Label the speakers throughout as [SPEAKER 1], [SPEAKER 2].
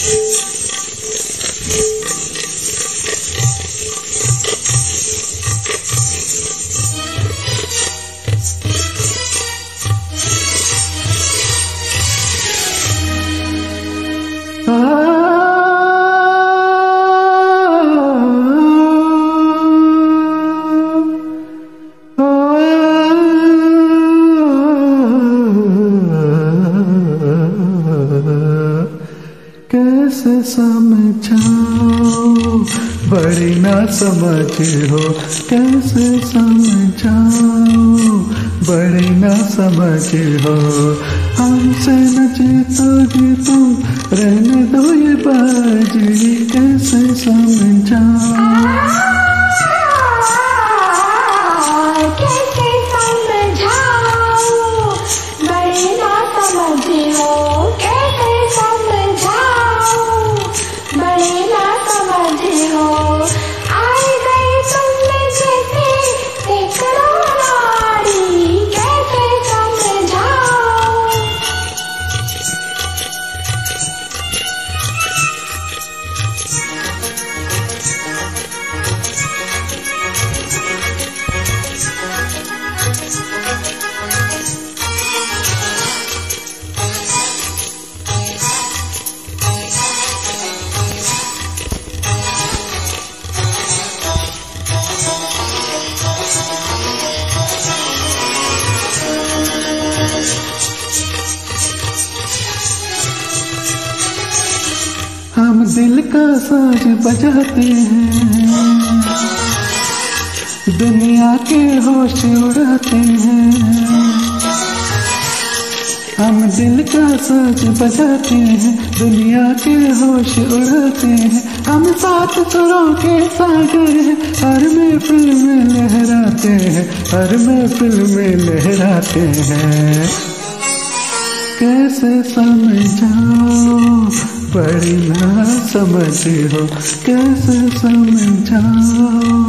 [SPEAKER 1] कैसे समझाओ बड़ी ना समझ हो, कैसे समझाओ बड़ी ना समझ हो। हमसे न जीतोगे तुम, रहने दो ये बाजी, कैसे समझाओ। हम दिल का साज बजाते हैं, दुनिया के होश उड़ाते हैं। हम दिल का साज बजाते हैं, दुनिया के होश उड़ाते हैं। हम सात सुरों के सागर हैं, हर महफिल में लहराते हैं, हर महफिल में लहराते हैं। कैसे समझाओ बड़ी ना समझ हो, कैसे समझाओ।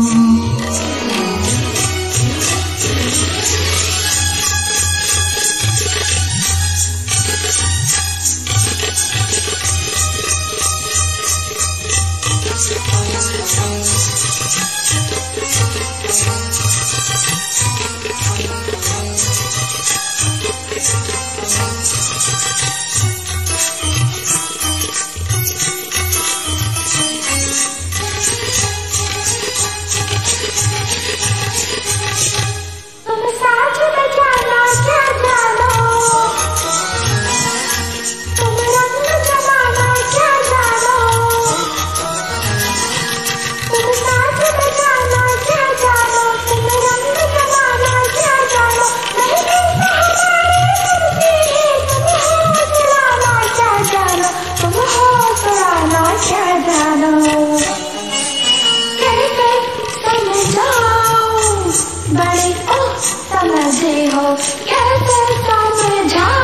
[SPEAKER 2] समझे हो कैसे समझाओ।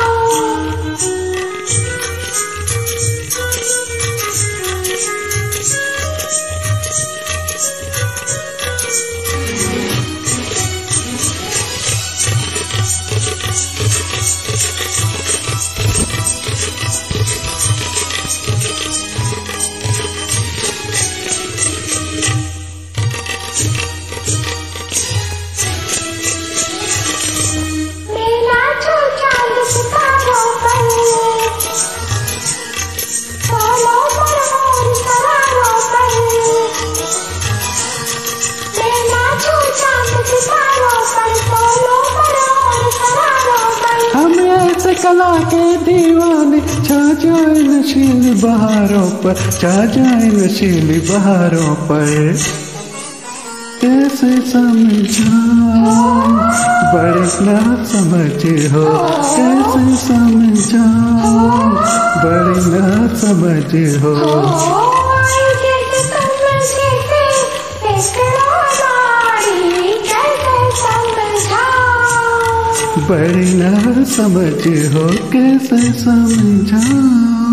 [SPEAKER 1] कला के दीवाने छा जाए नशीली बहारों पर, छा जाए नशीली बहारों पर। कैसे समझाओ बड़ी ना समझे हो, कैसे समझाओ बड़ी ना समझे हो। बड़ी ना समझ हो, कैसे समझाओ।